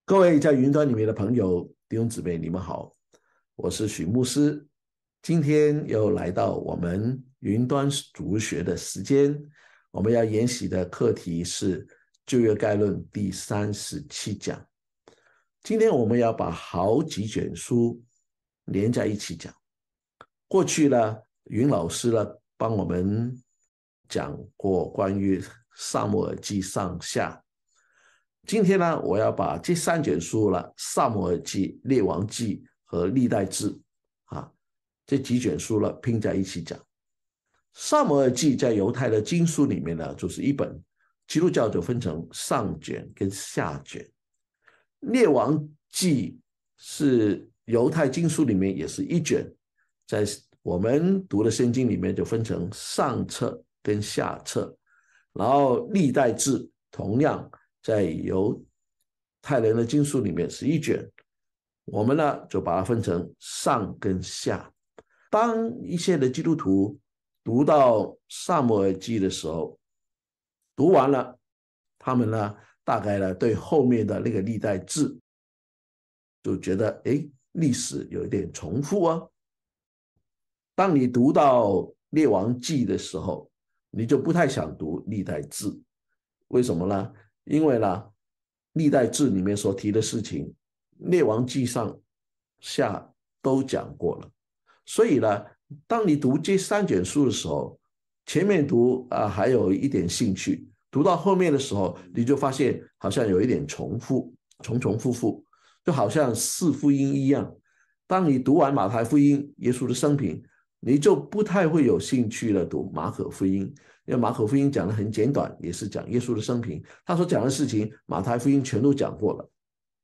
各位在云端里面的朋友、弟兄姊妹，你们好，我是许牧师。今天又来到我们云端主学的时间，我们要研习的课题是旧约概论第37讲。今天我们要把好几卷书连在一起讲。过去呢，云老师呢帮我们讲过关于撒母耳记上下。今天呢，我要把这3卷书了，撒母耳记、列王记和历代志这几卷书了拼在一起讲。撒母耳记在犹太的经书里面呢，就是一本，基督教就分成上卷跟下卷。列王记是犹太经书里面也是一卷，在我们读的圣经里面就分成上册跟下册。然后历代志同样在犹太人的经书里面是一卷，我们呢就把它分成上跟下。当一些的基督徒读到撒母耳记的时候，读完了，他们呢大概呢对后面的那个历代志就觉得历史有一点重复啊。当你读到列王记的时候，你就不太想读历代志。为什么呢？因为呢历代志里面所提的事情，列王记上下都讲过了。所以呢，当你读这3卷书的时候，前面读还有一点兴趣，读到后面的时候，你就发现好像有一点重复，重重复复，就好像4福音一样。当你读完马太福音，耶稣的生平，你就不太会有兴趣了读马可福音，因为马可福音讲得很简短，也是讲耶稣的生平，他所讲的事情，马太福音全都讲过了。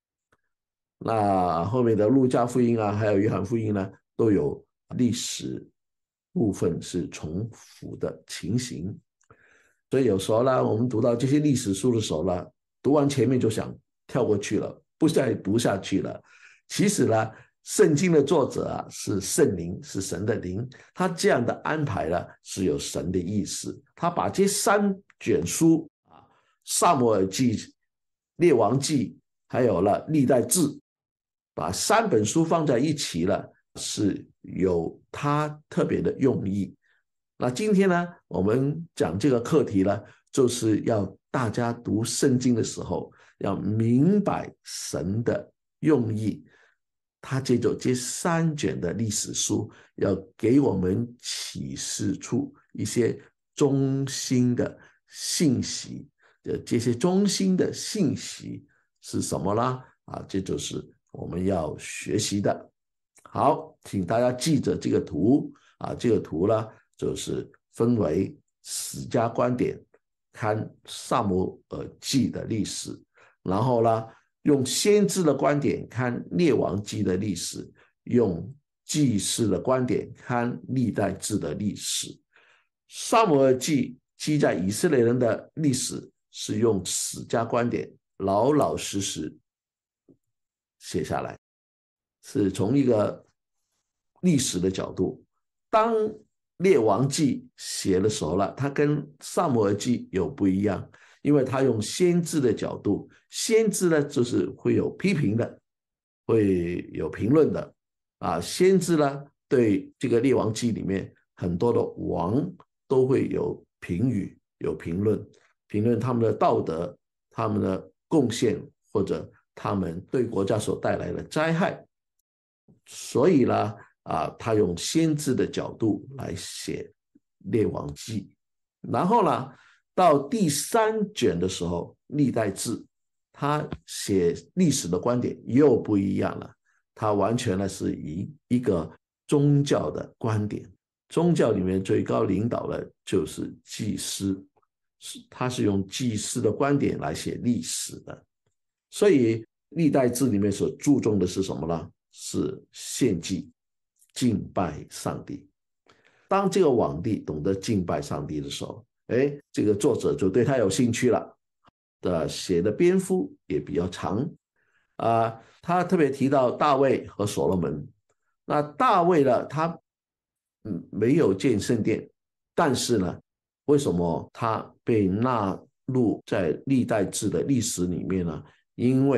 那后面的路加福音还有约翰福音呢，都有历史部分是重复的情形。所以有时候呢，我们读到这些历史书的时候呢，读完前面就想跳过去了，不再读下去了。其实呢，圣经的作者是圣灵，是神的灵，他这样的安排呢是有神的意思。他把这3卷书撒母耳记、列王记还有了历代志，把3本书放在一起了，是有他特别的用意。那今天呢，我们讲这个课题呢，就是要大家读圣经的时候，要明白神的用意。他借着这3卷的历史书，要给我们启示出一些中心的信息。这些中心的信息是什么呢？这就是我们要学习的。好，请大家记着这个图这个图呢，就是分为史家观点看撒母耳记的历史，然后呢用先知的观点看列王记的历史，用祭司的观点看历代志的历史。撒母耳记记载以色列人的历史是用史家观点老老实实写下来，是从一个历史的角度。当列王记写的时候了，它跟撒母耳记有不一样，因为他用先知的角度，先知呢就是会有批评的，会有评论的先知呢对这个列王记里面很多的王都会有评语，有评论，评论他们的道德，他们的贡献，或者他们对国家所带来的灾害。所以呢他用先知的角度来写列王记。然后呢到第3卷的时候，历代志，他写历史的观点又不一样了，他完全呢是以一个宗教的观点，宗教里面最高领导的就是祭司，他是用祭司的观点来写历史的。所以历代志里面所注重的是什么呢？是献祭，敬拜上帝。当这个皇帝懂得敬拜上帝的时候，这个作者就对他有兴趣了，写的篇幅也比较长他特别提到大卫和所罗门。那大卫呢，他没有建圣殿，但是呢，为什么他被纳入在历代志的历史里面呢？因为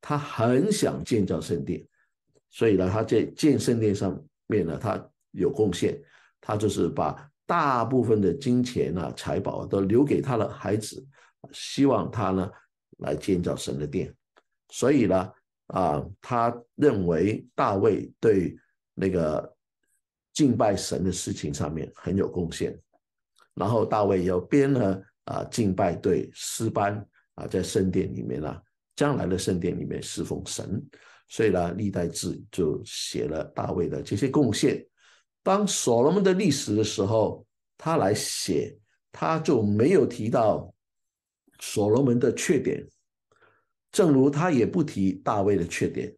他很想建造圣殿，所以呢，他在建圣殿上面呢，他有贡献，他就是把大部分的金钱啊、财宝都留给他的孩子，希望他呢来建造神的殿。所以呢，他认为大卫对那个敬拜神的事情上面很有贡献。然后大卫又编了敬拜队诗班在圣殿里面将来的圣殿里面侍奉神。所以呢，历代志就写了大卫的这些贡献。当所罗门的历史的时候，他来写，他就没有提到所罗门的缺点，正如他也不提大卫的缺点。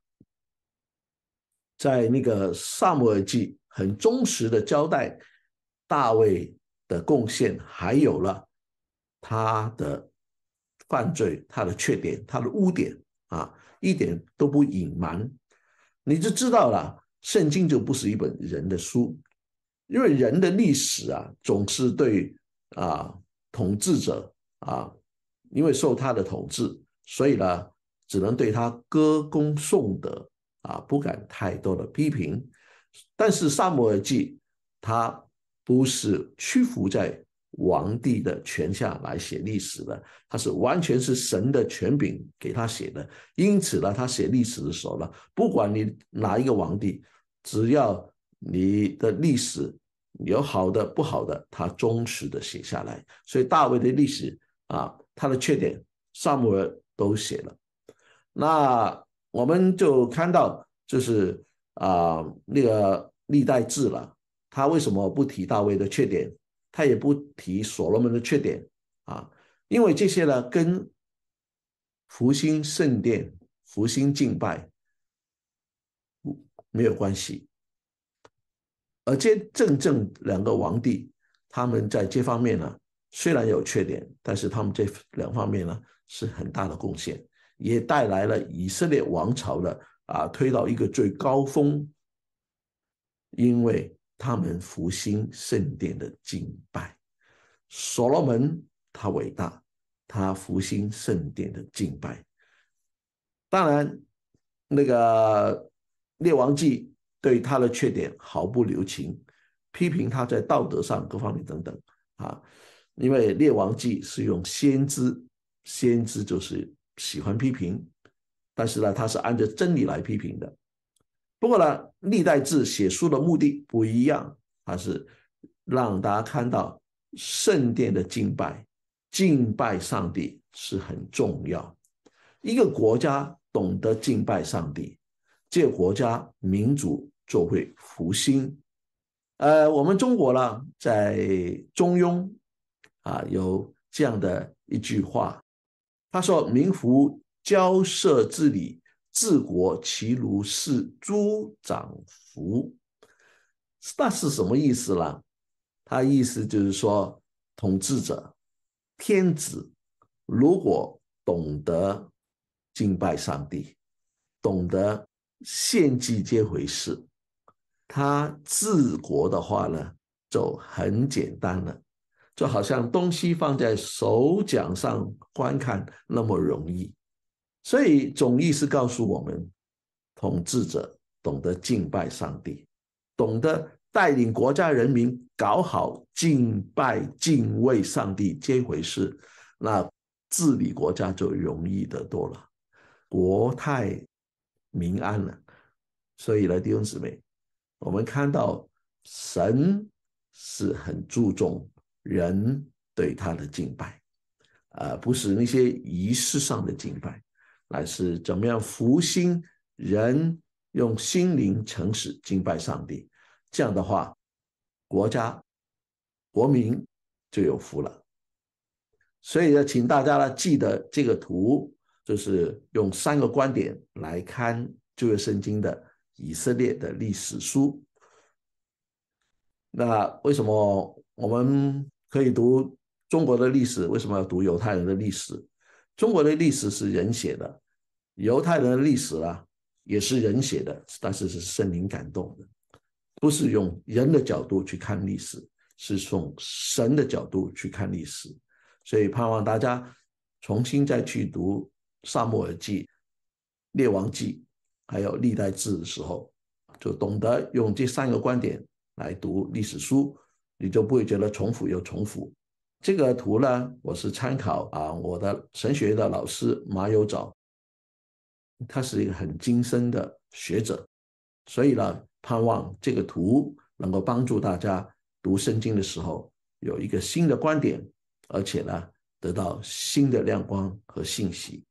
在那个撒母耳记很忠实的交代大卫的贡献，还有了他的犯罪、他的缺点、他的污点一点都不隐瞒，你就知道了，圣经就不是一本人的书，因为人的历史总是对统治者因为受他的统治，所以呢，只能对他歌功颂德不敢太多的批评。但是撒母耳记他不是屈服在王帝的权下来写历史的，他是完全是神的权柄给他写的。因此呢，他写历史的时候呢，不管你哪一个王帝，只要你的历史有好的不好的，他忠实的写下来。所以大卫的历史他的缺点撒母耳都写了。那我们就看到就是那个历代志了，他为什么不提大卫的缺点，他也不提所罗门的缺点因为这些呢跟复兴圣殿、复兴敬拜没有关系。而这正两个王帝，他们在这方面呢虽然有缺点，但是他们这两方面呢是很大的贡献，也带来了以色列王朝的推到一个最高峰，因为他们复兴圣殿的敬拜。所罗门他伟大，他复兴圣殿的敬拜。当然，那个列王记对他的缺点毫不留情，批评他在道德上各方面等等因为列王记是用先知，先知就是喜欢批评，但是呢，他是按照真理来批评的。不过呢，历代志写书的目的不一样，它是让大家看到圣殿的敬拜，敬拜上帝是很重要。一个国家懂得敬拜上帝，这个国家民主就会复兴。我们中国呢，在中庸有这样的一句话，他说：“民服交涉治理，治国其如是诸长服。”那是什么意思呢？他意思就是说，统治者、天子如果懂得敬拜上帝，懂得献祭这回事，他治国的话呢，就很简单了，就好像东西放在手掌上观看那么容易。所以总意是告诉我们，统治者懂得敬拜上帝，懂得带领国家人民搞好敬拜敬畏上帝这回事，那治理国家就容易得多了，国泰民安了。所以呢，弟兄姊妹，我们看到神是很注重人对他的敬拜不是那些仪式上的敬拜，乃是怎么样复兴人用心灵诚实敬拜上帝。这样的话，国家国民就有福了。所以呢，请大家呢记得这个图，就是用3个观点来看旧约圣经的以色列的历史书。那为什么我们可以读中国的历史？为什么要读犹太人的历史？中国的历史是人写的，犹太人的历史也是人写的，但是是圣灵感动的，不是用人的角度去看历史，是从神的角度去看历史。所以盼望大家重新再去读撒母耳记， 列王纪还有历代志的时候，就懂得用这3个观点来读历史书，你就不会觉得重复又重复。这个图呢，我是参考我的神学的老师马有藻，他是一个很精深的学者，所以呢，盼望这个图能够帮助大家读圣经的时候有一个新的观点，而且呢，得到新的亮光和信息。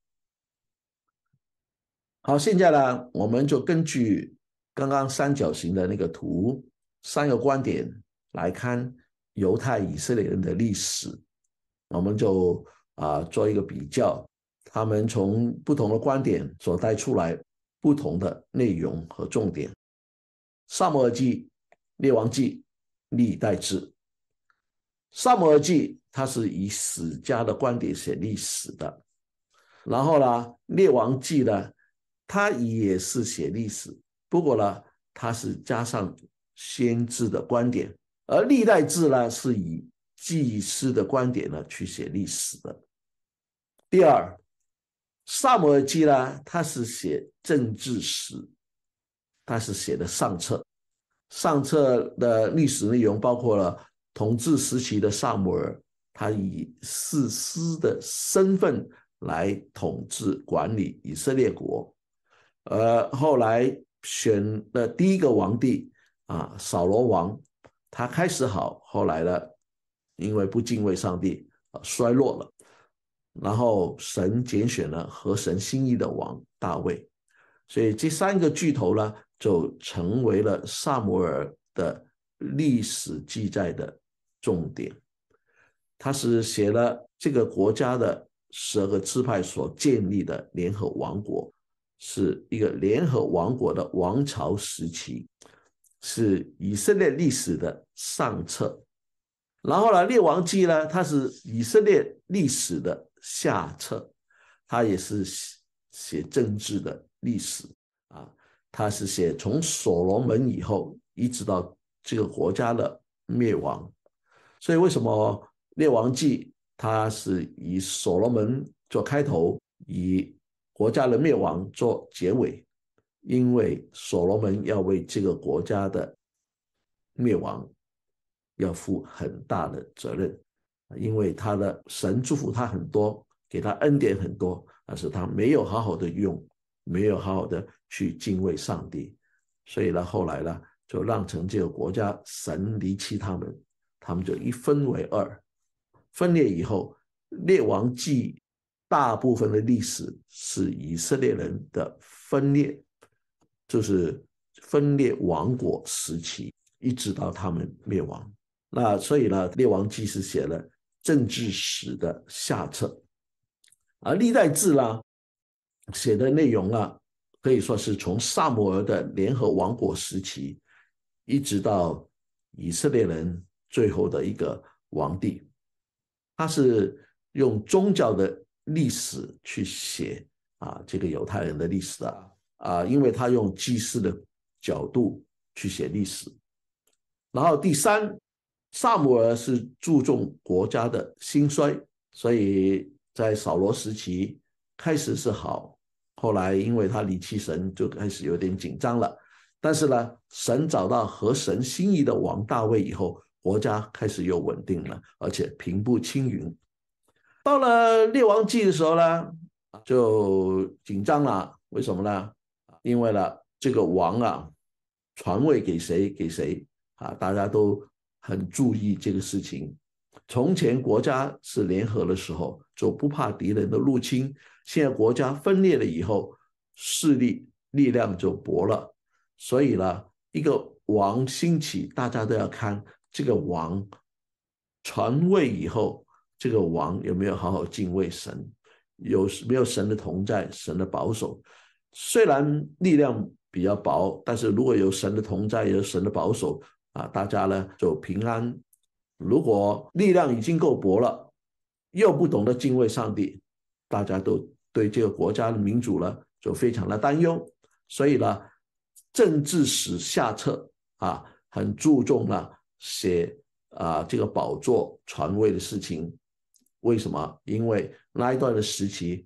好，现在呢，我们就根据刚刚三角形的那个图3个观点来看犹太以色列人的历史，我们就做一个比较，他们从不同的观点所带出来不同的内容和重点。撒母耳记、列王记、历代志。撒母耳记它是以史家的观点写历史的，然后呢，列王记呢，它也是写历史，不过呢，它是加上先知的观点，而历代志呢，是以祭司的观点呢去写历史的。第二，撒母耳记呢，它是写政治史，它是写的上册。上册的历史内容包括了统治时期的撒母耳，他以士师的身份来统治管理以色列国。后来选的第一个皇帝扫罗王，他开始好，后来呢，因为不敬畏上帝，衰落了。然后神拣选了合神心意的王大卫，所以这3个巨头呢，就成为了撒母耳的历史记载的重点。他是写了这个国家的12个支派所建立的联合王国，是一个联合王国的王朝时期，是以色列历史的上册。然后呢，列王记呢，它是以色列历史的下册，它也是写政治的历史它是写从所罗门以后一直到这个国家的灭亡。所以为什么列王记它是以所罗门做开头，以国家的灭亡做结尾？因为所罗门要为这个国家的灭亡要负很大的责任，因为他的神祝福他很多，给他恩典很多，但是他没有好好的用，没有好好的去敬畏上帝，所以呢，后来呢，就让成这个国家神离弃他们，他们就一分为2。分裂以后，列王记大部分的历史是以色列人的分裂，就是分裂王国时期，一直到他们灭亡。那所以呢，列王记是写了政治史的下册，而历代志呢写的内容可以说是从撒母耳的联合王国时期，一直到以色列人最后的一个皇帝。他是用宗教的历史去写这个犹太人的历史因为他用祭司的角度去写历史。然后第3，撒母耳是注重国家的兴衰，所以在扫罗时期开始是好，后来因为他离弃神，就开始有点紧张了。但是呢，神找到合神心意的王大卫以后，国家开始又稳定了，而且平步青云。到了列王记的时候呢，就紧张了。为什么呢？因为呢，这个王传位给谁给谁大家都很注意这个事情。从前国家是联合的时候，就不怕敌人的入侵，现在国家分裂了以后，势力量就薄了，所以呢，一个王兴起，大家都要看这个王传位以后，这个王有没有好好敬畏神，有没有神的同在，神的保守。虽然力量比较薄，但是如果有神的同在，有神的保守大家呢就平安。如果力量已经够薄了，又不懂得敬畏上帝，大家都对这个国家的民主呢就非常的担忧。所以呢，政治史下册很注重写这个宝座传位的事情。为什么？因为那一段的时期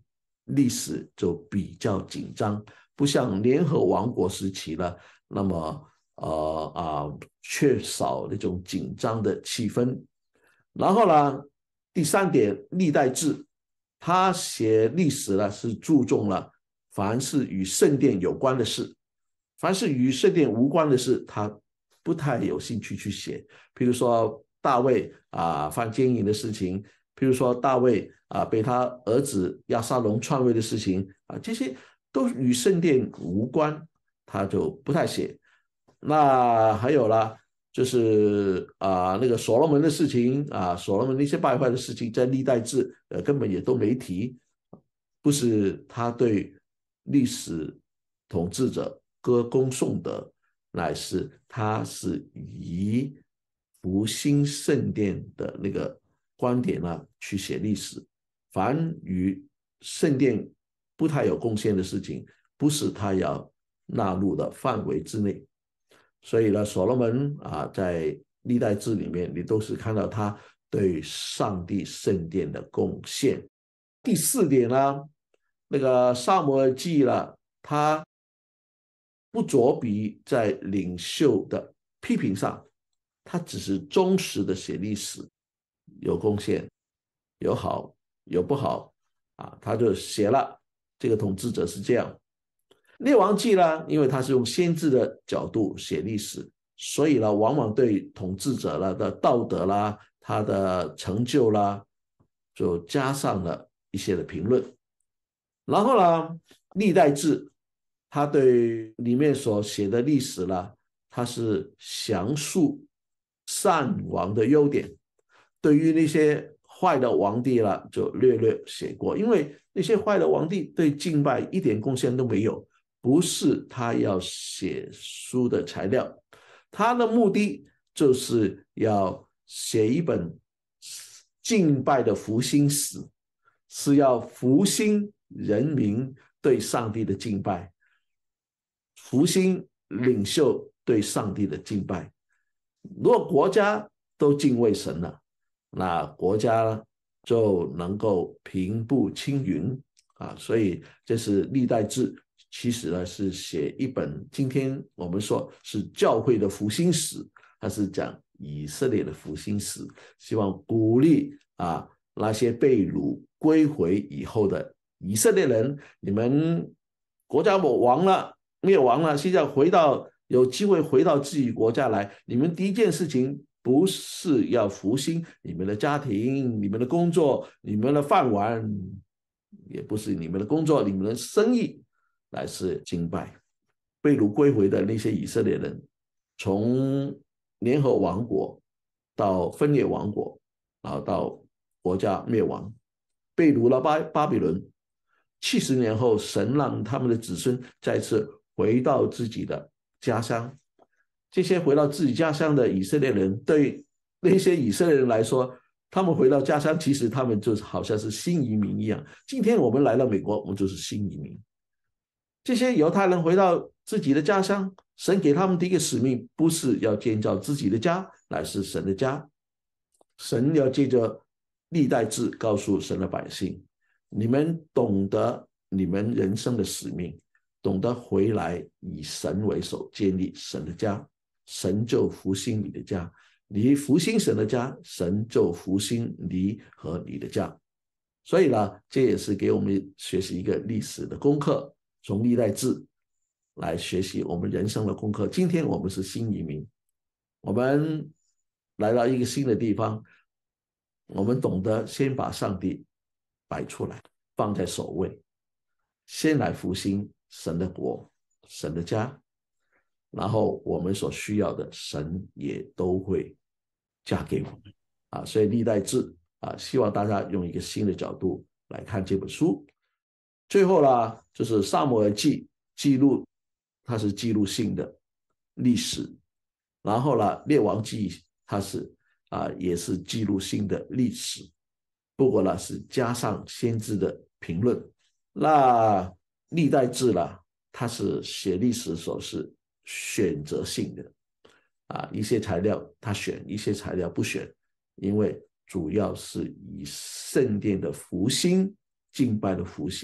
历史就比较紧张，不像联合王国时期呢，那么缺少那种紧张的气氛。然后呢，第三点，历代志，他写历史呢是注重了凡是与圣殿有关的事，凡是与圣殿无关的事，他不太有兴趣去写。比如说大卫犯奸淫的事情，譬如说大卫被他儿子押沙龙篡位的事情这些都与圣殿无关，他就不太写。那还有啦，就是那个所罗门的事情所罗门那些败坏的事情，在历代志根本也都没提，不是他对历史统治者歌功颂德，乃是他是以复兴圣殿的那个观点去写历史。凡与圣殿不太有贡献的事情，不是他要纳入的范围之内。所以呢，所罗门在历代志里面，你都是看到他对上帝圣殿的贡献。第四点呢，那个撒母耳记了，他不着笔在领袖的批评上，他只是忠实的写历史，有贡献，有好有不好他就写了这个统治者是这样。列王记呢，因为他是用先知的角度写历史，所以呢，往往对统治者的道德啦、他的成就啦，就加上了一些的评论。然后呢，历代志，他对里面所写的历史呢，他是详述善王的优点，对于那些坏的皇帝了，就略略写过，因为那些坏的皇帝对敬拜一点贡献都没有。不是他要写书的材料，他的目的就是要写一本敬拜的复兴史，是要复兴人民对上帝的敬拜，复兴领袖对上帝的敬拜。如果国家都敬畏神了，那国家就能够平步青云所以这是历代志。其实呢，是写一本今天我们说是教会的复兴史，它是讲以色列的复兴史，希望鼓励那些被掳归回以后的以色列人，你们国家亡了，灭亡了，现在有机会回到自己国家来，你们第一件事情不是要复兴你们的家庭、你们的工作、你们的饭碗，也不是你们的工作、你们的生意。乃是敬拜。被掳归回的那些以色列人，从联合王国到分裂王国，然后到国家灭亡，被掳了巴比伦。70年后，神让他们的子孙再次回到自己的家乡。这些回到自己家乡的以色列人，对那些以色列人来说，他们回到家乡，其实他们就好像是新移民一样。今天我们来到美国，我们就是新移民。这些犹太人回到自己的家乡，神给他们的一个使命，不是要建造自己的家，乃是神的家。神要借着历代志告诉神的百姓，你们懂得你们人生的使命，懂得回来以神为首，建立神的家，神就复兴你的家。你复兴神的家，神就复兴你和你的家。所以呢，这也是给我们学习一个历史的功课，从历代志来学习我们人生的功课。今天我们是新移民，我们来到一个新的地方，我们懂得先把上帝摆出来，放在首位，先来复兴神的国、神的家，然后我们所需要的神也都会加给我们所以历代志希望大家用一个新的角度来看这本书。最后呢，就是撒母耳记记录，它是记录性的历史，然后呢，列王记它是也是记录性的历史，不过呢是加上先知的评论。那历代志呢，它是写历史的时候是选择性的一些材料他选，一些材料不选，因为主要是以圣殿的复兴、敬拜的复兴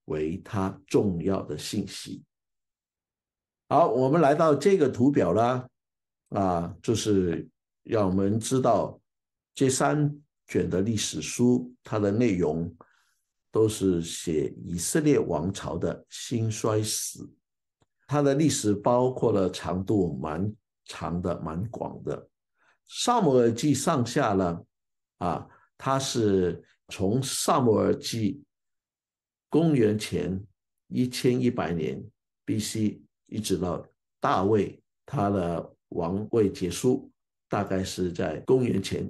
为他重要的信息。好，我们来到这个图表啦，就是让我们知道这3卷的历史书，它的内容都是写以色列王朝的兴衰史。它的历史包括了长度蛮长的、蛮广的。撒母耳记上下呢，它是从撒母耳记公元前1100年 BC 一直到大卫他的王位结束，大概是在公元前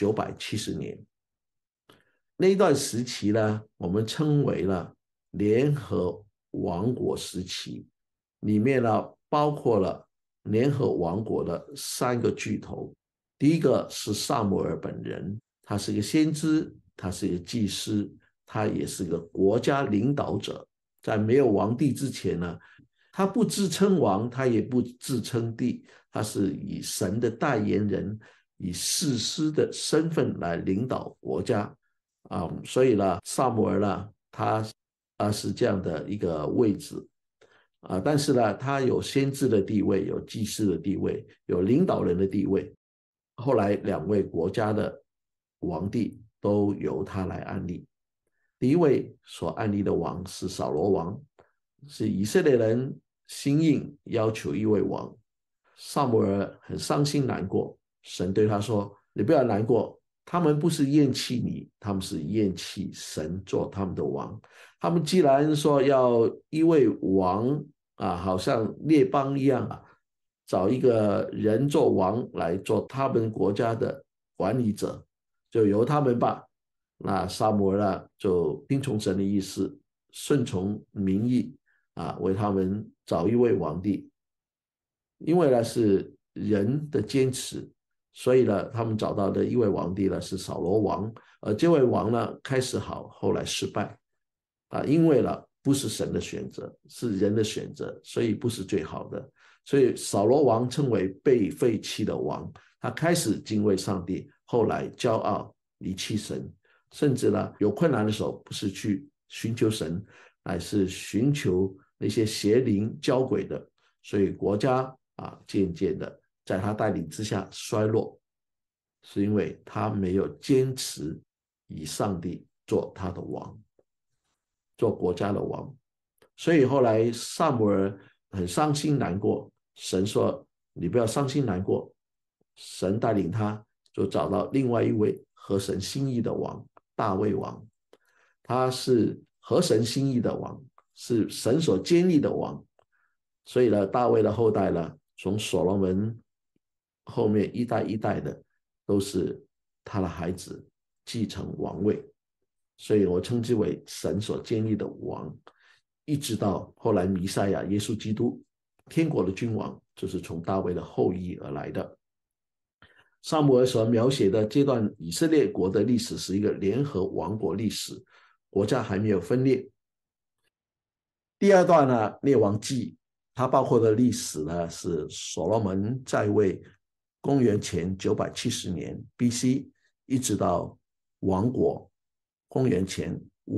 970年。那一段时期呢，我们称为了联合王国时期，里面呢包括了联合王国的3个巨头。第一个是撒母耳本人，他是一个先知，他是一个祭司，他也是个国家领导者。在没有王帝之前呢，他不自称王，他也不自称帝，他是以神的代言人，以士师的身份来领导国家。所以呢，撒母耳呢，他是这样的一个位置。但是呢，他有先知的地位，有祭司的地位，有领导人的地位。后来2位国家的王帝都由他来安立。第一位所安立的王是扫罗王，是以色列人心硬要求一位王。撒母耳很伤心难过，神对他说：“你不要难过，他们不是厌弃你，他们是厌弃神做他们的王。他们既然说要一位王好像列邦一样找一个人做王来做他们国家的管理者，就由他们吧。”那撒母耳就听从神的意思，顺从民意为他们找一位王帝。因为呢是人的坚持，所以呢他们找到的一位王帝呢是扫罗王。而这位王呢开始好，后来失败因为呢不是神的选择，是人的选择，所以不是最好的。所以扫罗王称为被废弃的王，他开始敬畏上帝，后来骄傲离弃神，甚至呢有困难的时候不是去寻求神，乃是寻求那些邪灵交鬼的。所以国家渐渐的在他带领之下衰落，是因为他没有坚持以上帝做他的王，做国家的王。所以后来撒母耳很伤心难过，神说你不要伤心难过，神带领他就找到另外一位合神心意的王，大卫王。他是合神心意的王，是神所建立的王。所以呢，大卫的后代呢，从所罗门后面一代一代的都是他的孩子继承王位，所以我称之为神所建立的王。一直到后来弥赛亚耶稣基督，天国的君王就是从大卫的后裔而来的。撒母耳所描写的这段以色列国的历史是一个联合王国历史，国家还没有分裂。第二段呢，列王记，它包括的历史呢是所罗门在位公元前970年 BC 一直到亡国公元前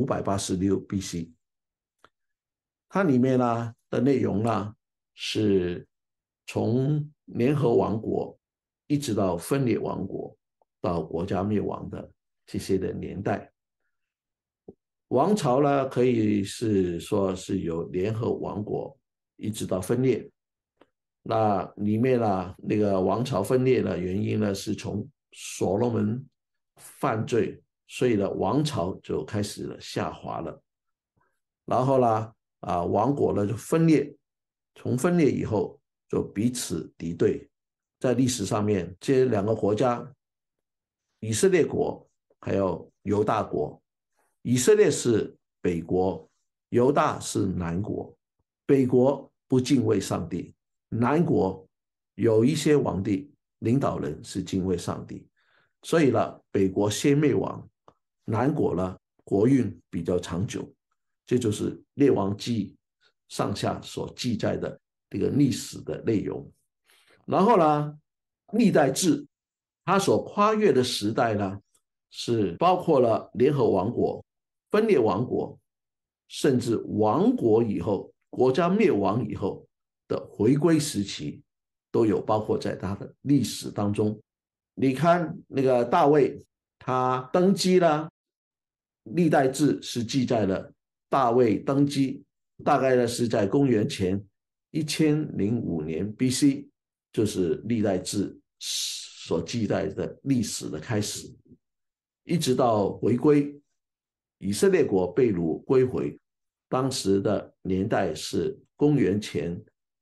586 BC。它里面呢的内容呢是从联合王国一直到分裂王国到国家灭亡的这些的年代。王朝呢可以是说是由联合王国一直到分裂。那里面呢那个王朝分裂的原因呢是从所罗门犯罪，所以呢王朝就开始了下滑了。然后呢王国呢就分裂，从分裂以后就彼此敌对。在历史上面这2个国家，以色列国还有犹大国，以色列是北国，犹大是南国。北国不敬畏上帝，南国有一些王帝领导人是敬畏上帝，所以呢北国先灭亡，南国呢国运比较长久。这就是列王记上下所记载的这个历史的内容。然后呢历代志它所跨越的时代呢是包括了联合王国、分裂王国甚至亡国以后，国家灭亡以后的回归时期，都有包括在他的历史当中。你看那个大卫，他登基了，历代志是记载了大卫登基，大概呢是在公元前1005年 BC， 就是历代志所记载的历史的开始，一直到回归，以色列国被掳归回，当时的年代是公元前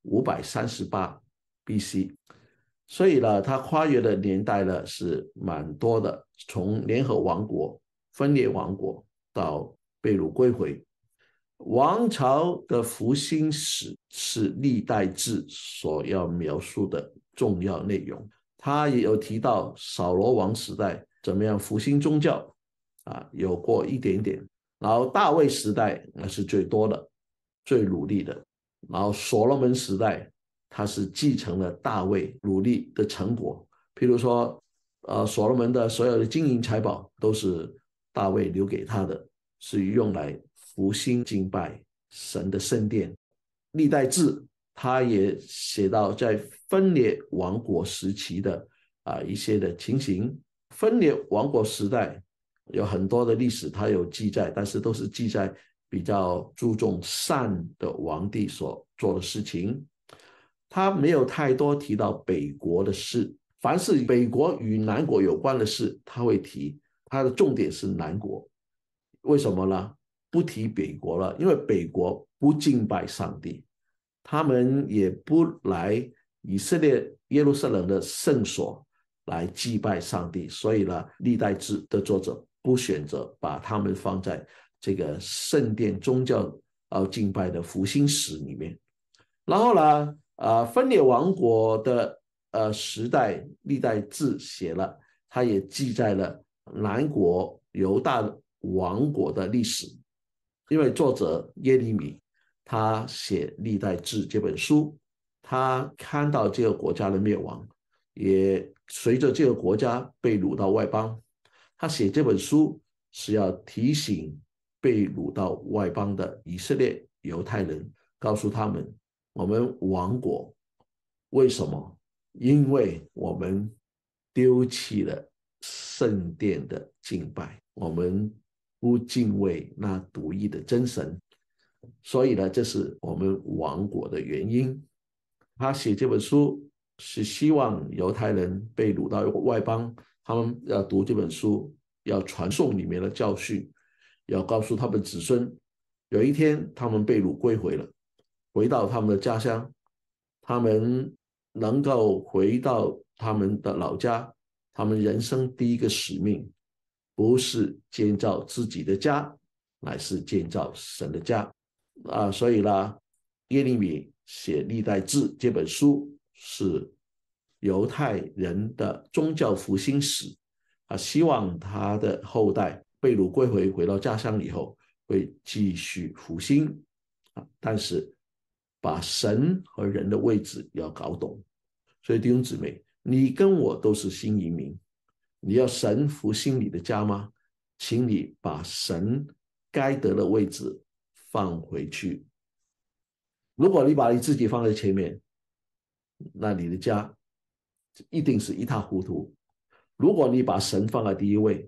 538 BC， 所以呢，它跨越的年代呢是蛮多的，从联合王国、分裂王国到被掳归回。王朝的复兴史是历代志所要描述的重要内容。他也有提到扫罗王时代怎么样复兴宗教有过一点点。然后大卫时代那是最多的、最努力的。然后所罗门时代，他是继承了大卫努力的成果。譬如说，所罗门的所有的金银财宝都是大卫留给他的，是用来复兴敬拜神的圣殿。历代志他也写到在分裂王国时期的一些的情形。分裂王国时代有很多的历史他有记载，但是都是记载比较注重善的皇帝所做的事情，他没有太多提到北国的事。凡是北国与南国有关的事他会提，他的重点是南国。为什么呢？不提北国了，因为北国不敬拜上帝，他们也不来以色列耶路撒冷的圣所来祭拜上帝，所以呢，历代志的作者不选择把他们放在这个圣殿宗教敬拜的复兴史里面。然后呢，分裂王国的时代，历代志写了，他也记载了南国犹大王国的历史。因为作者耶利米他写历代志这本书，他看到这个国家的灭亡，也随着这个国家被掳到外邦，他写这本书是要提醒被掳到外邦的以色列犹太人，告诉他们我们亡国为什么？因为我们丢弃了圣殿的敬拜，我们不敬畏那独一的真神，所以呢，这是我们亡国的原因。他写这本书是希望犹太人被掳到外邦，他们要读这本书，要传颂里面的教训，要告诉他们子孙，有一天他们被掳归回了，回到他们的家乡，他们能够回到他们的老家，他们人生第一个使命不是建造自己的家，乃是建造神的家所以呢，耶利米写历代志这本书是犹太人的宗教复兴史希望他的后代被掳归回，回到家乡以后会继续复兴但是把神和人的位置要搞懂。所以弟兄姊妹，你跟我都是新移民，你要神复兴你的家吗？请你把神该得的位置放回去。如果你把你自己放在前面，那你的家一定是一塌糊涂。如果你把神放在第一位，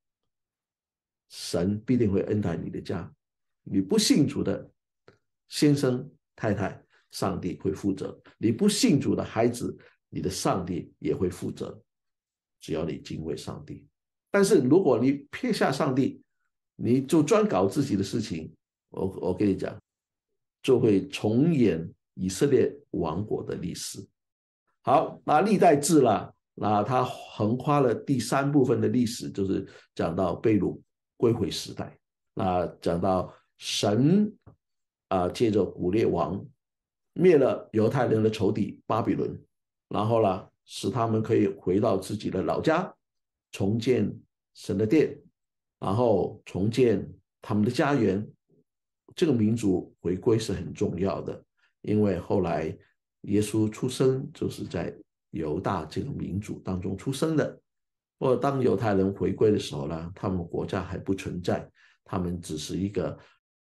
神必定会恩待你的家。你不信主的先生太太，上帝会负责；你不信主的孩子，你的上帝也会负责。只要你敬畏上帝。但是如果你撇下上帝，你就专搞自己的事情，我跟你讲，就会重演以色列王国的历史。好，那历代志啦，那它横跨了第3部分的历史，就是讲到被掳归回时代。那讲到神借着古列王灭了犹太人的仇敌巴比伦，然后呢，使他们可以回到自己的老家，重建神的殿，然后重建他们的家园。这个民族回归是很重要的，因为后来耶稣出生就是在犹大这个民族当中出生的。或者当犹太人回归的时候呢，他们国家还不存在，他们只是一个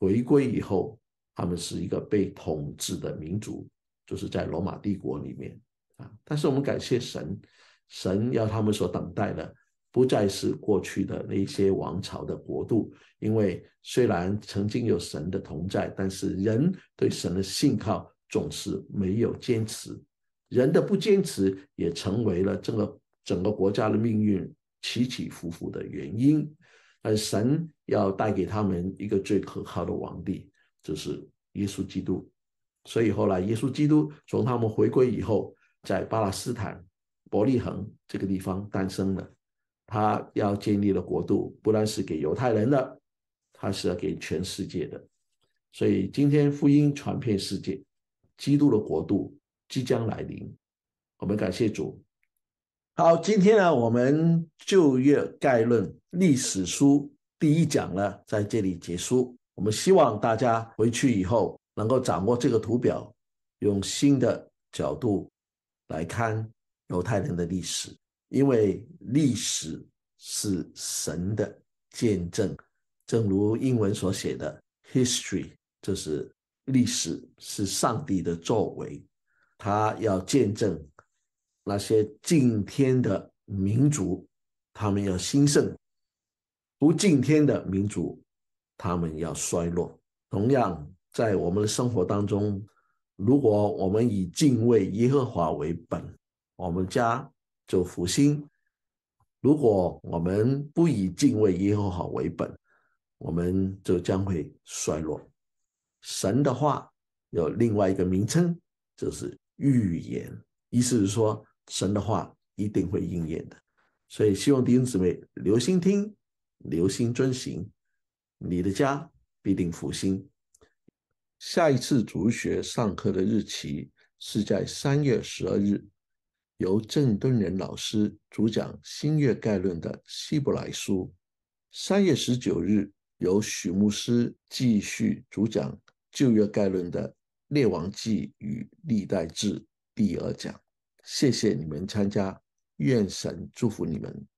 回归以后，他们是一个被统治的民族，就是在罗马帝国里面啊。但是我们感谢神，神要他们所等待的不再是过去的那些王朝的国度，因为虽然曾经有神的同在，但是人对神的信靠总是没有坚持，人的不坚持也成为了整个国家的命运起起伏伏的原因。而神要带给他们一个最可靠的王帝，就是耶稣基督。所以后来耶稣基督从他们回归以后，在巴勒斯坦伯利恒这个地方诞生了。他要建立的国度不但是给犹太人的，他是要给全世界的。所以今天福音传遍世界，基督的国度即将来临。我们感谢主。好，今天呢，我们旧约概论历史书第一讲呢，在这里结束。我们希望大家回去以后能够掌握这个图表，用新的角度来看犹太人的历史，因为历史是神的见证，正如英文所写的 history， 这是历史，是上帝的作为，他要见证那些敬天的民族，他们要兴盛；不敬天的民族，他们要衰落。同样，在我们的生活当中，如果我们以敬畏耶和华为本，我们家就复兴；如果我们不以敬畏耶和华为本，我们就将会衰落。神的话有另外一个名称，就是预言，意思是说神的话一定会应验的。所以希望弟兄姊妹留心听，留心遵行，你的家必定复兴。下一次主学上课的日期是在3月12日，由郑敦仁老师主讲新约概论的希伯来书。3月19日，由许牧师继续主讲旧约概论的列王纪与历代志第2讲。谢谢你们参加，愿神祝福你们。